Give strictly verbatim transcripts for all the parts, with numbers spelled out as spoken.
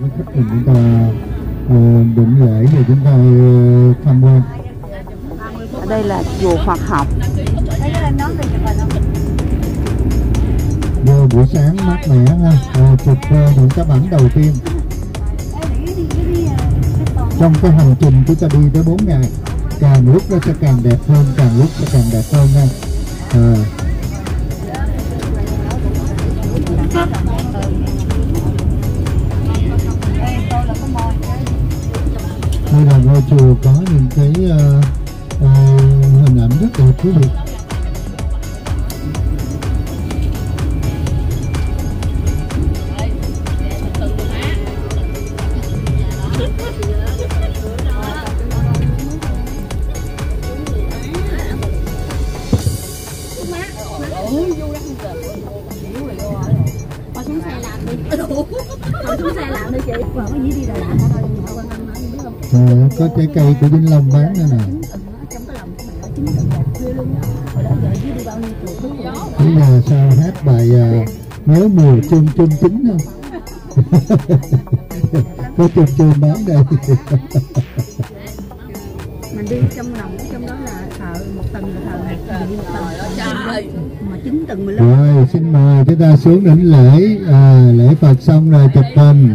với khách mình chúng ta uh, đụng lễ rồi chúng ta uh, tham quan. Ở đây là chùa Phật học. Vô buổi sáng mát mẻ ha, à, chụp uh, những tấm ảnh đầu tiên trong cái hành trình chúng ta đi tới bốn ngày. Càng lúc nó sẽ càng đẹp hơn, càng lúc sẽ càng đẹp hơn nha. À. Đây là ngôi chùa có những cái uh, uh, hình ảnh rất đẹp quý vị. À, có trái cây của Vĩnh Long bán nữa nè. Bây giờ sao hát bài uh, nhớ mùa chôm chôm chín không? Có chôm chôm bán đây. Mình đi trong lòng, trong đó là thờ một tầng là thờ một tầng mà chín tầng mười lăm. Rồi xin mời chúng ta xuống đỉnh lễ, à, lễ Phật xong rồi chụp hình.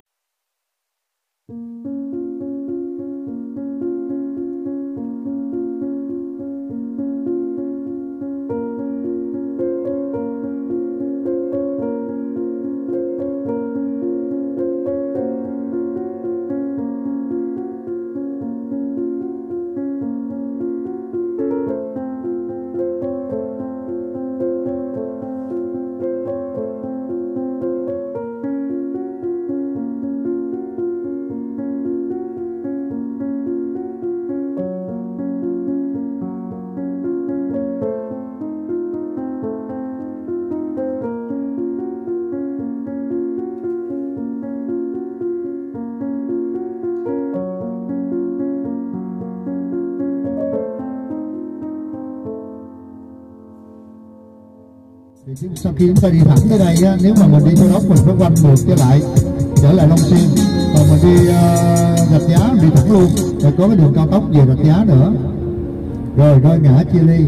Sau khi chúng ta đi thẳng tới đây á, nếu mà mình đi theo đốc mình phải quanh ngược trở lại trở lại Long Xuyên, còn mình đi uh, Rạch Giá mình đi thẳng luôn, rồi có cái đường cao tốc về Rạch Giá nữa, rồi đôi ngã chia ly.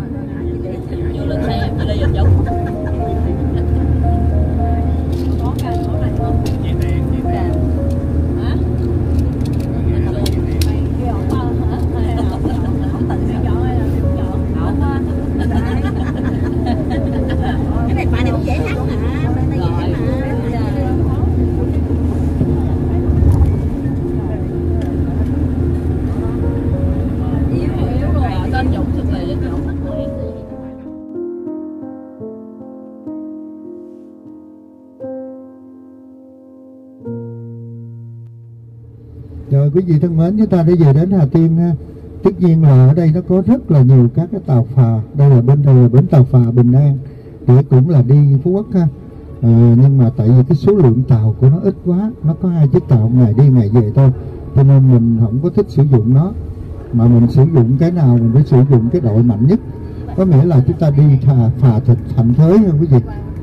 Rồi quý vị thân mến, chúng ta đã về đến Hà Tiên ha. Tất nhiên là ở đây nó có rất là nhiều các cái tàu phà. Đây là bên đây là bến tàu phà Bình An, để cũng là đi Phú Quốc ha. À, nhưng mà tại vì cái số lượng tàu của nó ít quá, nó có hai chiếc tàu ngày đi ngày về thôi, cho nên mình không có thích sử dụng nó. Mà mình sử dụng cái nào mình phải sử dụng cái đội mạnh nhất, có nghĩa là chúng ta đi thà phà thịt Thạnh Thới ha quý vị.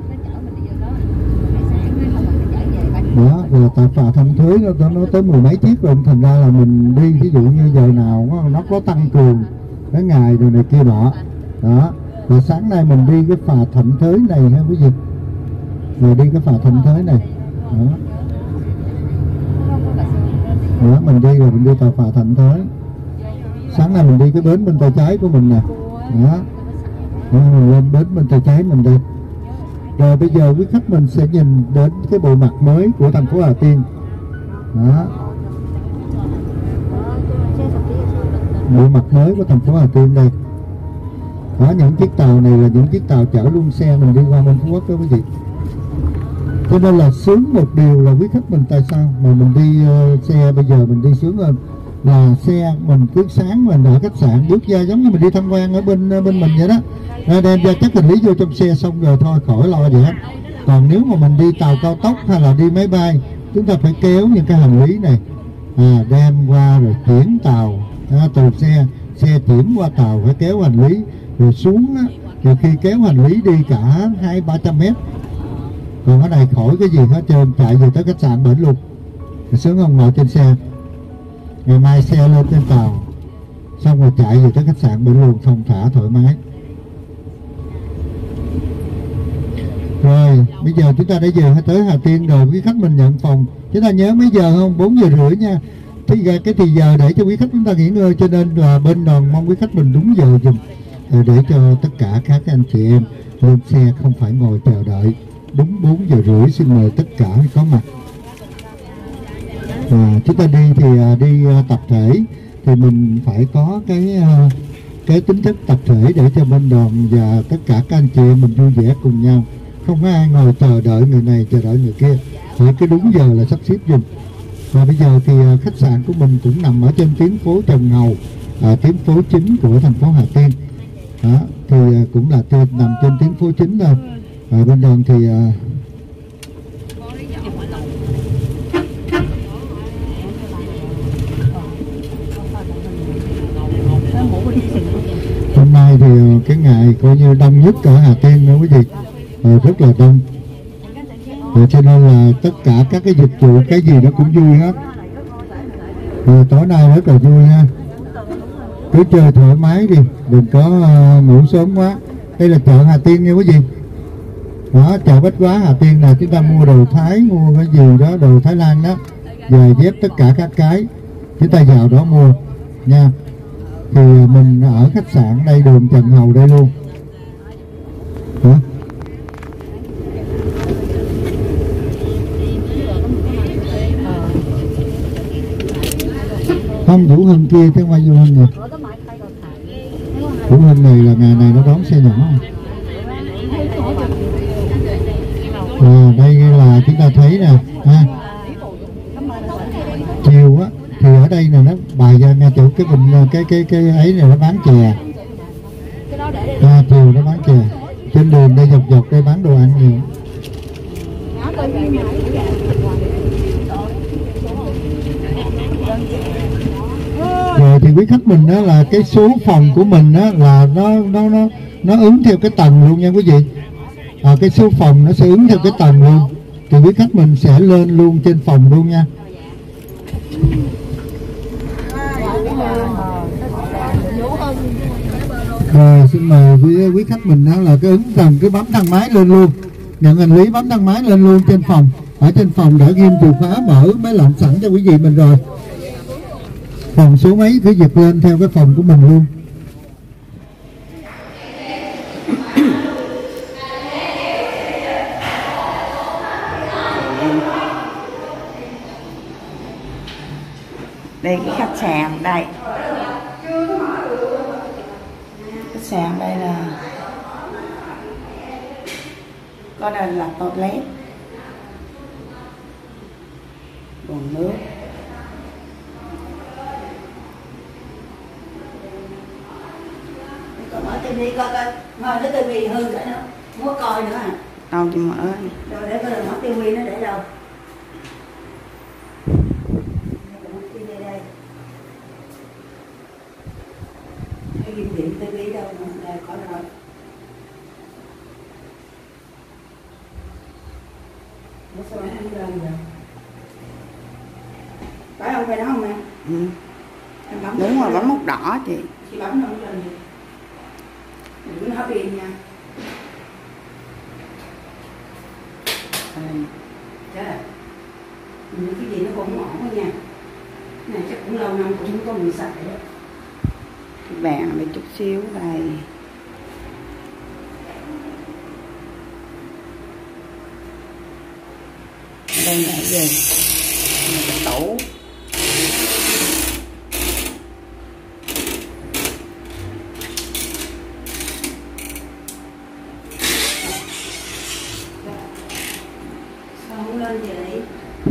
Đó, rồi tàu phà Thạnh Thới nó, nó tới mười mấy chiếc rồi, thành ra là mình đi ví dụ như giờ nào nó có tăng cường cái ngày rồi này kia nọ. Đó, rồi sáng nay mình đi cái phà Thạnh Thới này ha quý vị, rồi đi cái phà Thạnh Thới này. Đó, đó mình đi rồi mình đi tàu phà Thạnh Thới. Sáng nay mình đi cái bến bên tay trái của mình nè. Đó, đó mình lên bến bên tay trái mình đi. Rồi bây giờ quý khách mình sẽ nhìn đến cái bộ mặt mới của thành phố Hà Tiên. Đó, bộ mặt mới của thành phố Hà Tiên đây. Đó, những chiếc tàu này là những chiếc tàu chở luôn xe mình đi qua bên Phú Quốc đó quý vị. Cho nên là sướng một điều là quý khách mình, tại sao mà mình đi uh, xe bây giờ mình đi sướng hơn là xe mình cứ sáng mình ở khách sạn bước ra giống như mình đi tham quan ở bên bên mình vậy đó, đem ra chắc hành lý vô trong xe xong rồi thôi, khỏi lo gì hết. Còn nếu mà mình đi tàu cao tốc hay là đi máy bay, chúng ta phải kéo những cái hành lý này à, đem qua rồi chuyển tàu à, từ xe xe chuyển qua tàu, phải kéo hành lý rồi xuống á, rồi khi kéo hành lý đi cả hai ba trăm mét. Còn cái này khỏi cái gì hết trơn, chạy về tới khách sạn bển luôn. Sướng không ngồi trên xe, ngày mai xe lên trên tàu, xong rồi chạy về tới khách sạn bên luôn, thông thả thoải mái. Rồi bây giờ chúng ta đã về tới Hà Tiên rồi, quý khách mình nhận phòng. Chúng ta nhớ mấy giờ không? Bốn giờ rưỡi nha. Thì cái thì giờ để cho quý khách chúng ta nghỉ ngơi, cho nên là bên đoàn mong quý khách mình đúng giờ dùm, để cho tất cả các anh chị em lên xe không phải ngồi chờ đợi. Đúng bốn giờ rưỡi xin mời tất cả có mặt. À, chúng ta đi thì đi tập thể thì mình phải có cái cái tính chất tập thể để cho bên đoàn và tất cả các anh chị em mình vui vẻ cùng nhau, không có ai ngồi chờ đợi người này chờ đợi người kia, phải cái đúng giờ là sắp xếp dùm. Và bây giờ thì khách sạn của mình cũng nằm ở trên tuyến phố Trần Hầu, à, tuyến phố chính của thành phố Hà Tiên. Đó, thì cũng là trên, nằm trên tuyến phố chính thôi. À, bên đoàn thì à, hôm nay thì cái ngày coi như đông nhất ở Hà Tiên nữa quý vị, à, rất là đông. À, cho nên là tất cả các cái dịch vụ cái gì nó cũng vui hết. À, tối nay rất là vui ha, cứ chơi thoải mái đi, đừng có uh, ngủ sớm quá. Đây là chợ Hà Tiên nha quý vị. Đó, chợ Bách Hóa Hà Tiên là chúng ta mua đồ Thái, mua cái gì đó, đồ Thái Lan đó, giày dép tất cả các cái chúng ta vào đó mua nha. Thì mình ở khách sạn đây, đường Trần Hầu đây luôn. Hả? Không, Vũ Hưng kia chứ không phải Vũ Hưng này. Vũ Hưng này là ngày này nó đón xe nhỏ. À, đây là chúng ta thấy nè ha. Chiều á thì ở đây nè, nó bài ra ngay chỗ cái bình cái cái cái ấy này nó bán chè. À, chiều nó bán chè. Trên đường đây dọc dọc đây bán đồ ăn nhiều. Rồi thì quý khách mình đó là cái số phòng của mình đó là nó nó nó nó ứng theo cái tầng luôn nha quý vị. À, cái số phòng nó sẽ ứng theo cái tầng luôn, thì quý khách mình sẽ lên luôn trên phòng luôn nha. Rồi xin mời quý, quý khách mình đó là cái ứng tầng, cứ bấm thang máy lên luôn, nhận hành lý bấm thang máy lên luôn trên phòng. Ở trên phòng đã ghim chìa khóa mở máy lạnh sẵn cho quý vị mình rồi. Phòng số mấy cứ giật lên theo cái phòng của mình luôn. Đây cái khách sạn đây, khách sạn đây là có đây là toilet, bồn nước. Còn mở tivi coi coi, ngồi cái tivi hư rồi đó, không có coi nữa à. Đâu chị mở. Rồi để coi là mở tivi nó để đâu. Cái kim điện tivi đâu mà đây có rồi. Nó sao không lên rồi. Phải không, phải đó không em? Ừ. Đúng rồi, bấm nút đỏ chị. Chị bấm không lên gì. Đừng có pin nha. Chết rồi. Những cái gì nó cũng ổn quá nha. Cái này chắc cũng lâu năm cũng không có mùi sạch đấy. Vàng này chút xíu đây. Đây là gì? Cái tủ. Sao không lên vậy?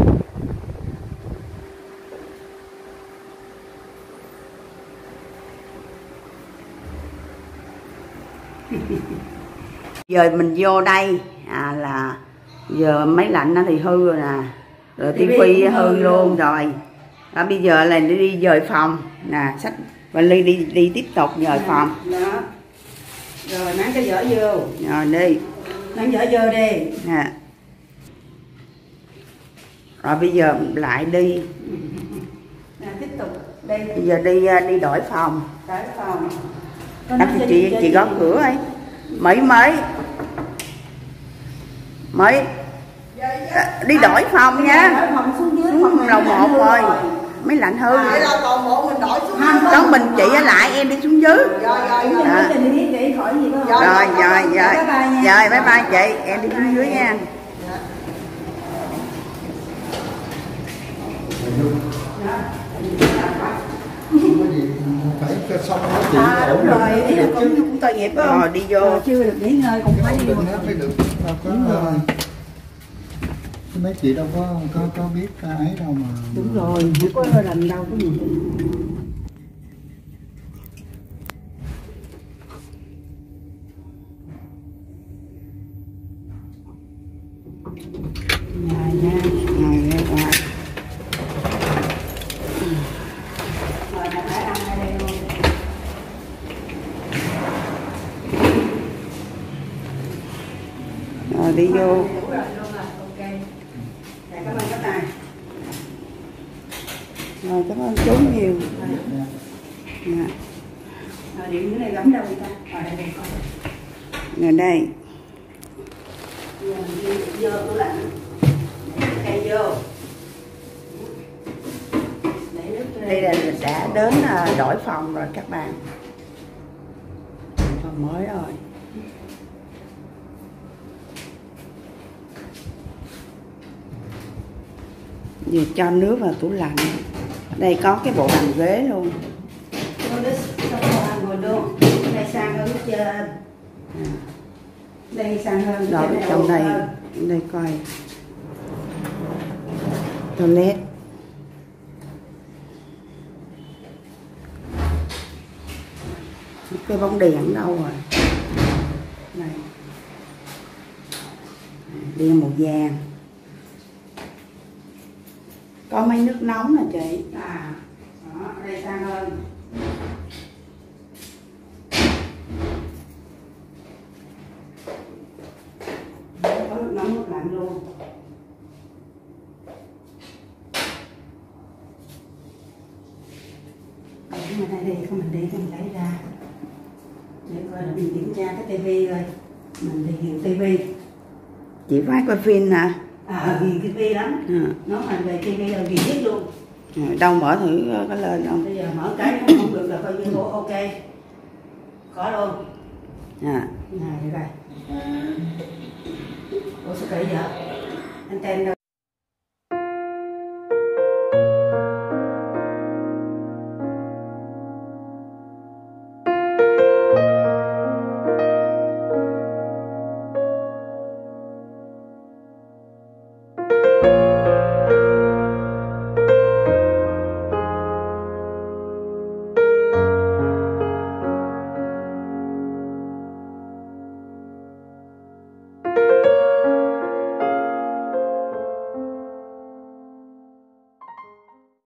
Giờ mình vô đây à, là giờ máy lạnh nó thì hư rồi nè, rồi tivi hư luôn rồi. Đó, bây giờ là đi dời phòng nè, sách và ly đi đi tiếp tục dời phòng. Đó. Rồi mang cái vở vô. Rồi đi. Mang vở vô đi. Nè. Rồi bây giờ lại đi. Nè, tiếp tục đây. Bây giờ đi đi đổi phòng. Đổi phòng. À, chị chị, chị gõ cửa ấy. Mấy mấy. Mấy. À, đi đổi phòng nha. Đổi phòng xuống dưới. Xuống lầu một rồi. Mấy lạnh hư. Vậy là còn bộ mình đổi xuống. Đó mình chị ở lại em đi xuống dưới. Rồi rồi. À. Đi khỏi gì đó. Rồi rồi rồi. Rồi bye bye chị, em đi xuống dưới nha. Phải cho xong nó chị À, ổn đúng định rồi, ý là chứ. cũng cũng tội nghiệp phải không? Rồi đi vô. Rồi, chưa được nghỉ ngơi còn phải đi Ổn một định nó phải được. Đâu có chứ mấy chị đâu có có có biết cái ấy đâu mà. đúng rồi, không có làm đâu có gì. Nhà nha. Rồi rồi. Rồi là phải ăn ở đây luôn. Rồi đi vô. Đủ rồi luôn rồi, ok. Dạ, cảm ơn các bạn. Rồi cảm ơn chú nhiều. Dạ. Rồi điện cái này gắm đâu người ta? Ở đây đây con. Rồi đây. Giờ mình đi vô tủ lạnh. Để cây vô. Để nước Đây là đã đến đổi phòng rồi các bạn. Phòng mới rồi. Giờ cho nước vào tủ lạnh. Đây có cái bộ bàn ghế luôn. ngồi luôn. Đây sang hơn hết trơn. Đây sang hơn. Rồi trong đây, đây coi toilet. Cái bóng đèn đâu rồi? Này. Đèn màu vàng. Có mấy nước nóng nè chị. À, đó, đây sang hơn. Có nước nóng nước lạnh luôn. Để mà đây đi, không mình đi không lấy ra. Để coi là mình kiểm tra cái tivi rồi. Mình thì hiện tivi. Chị phải coi phim hả? À, ghiền tivi lắm. À. Nó mà về tivi là ghiền nhất luôn. À, đâu mở thử có lên không? Bây giờ mở cái không được là coi như cô ok. Có luôn. À. Này được rồi. Ủa sao kỹ vậy? Anten đâu?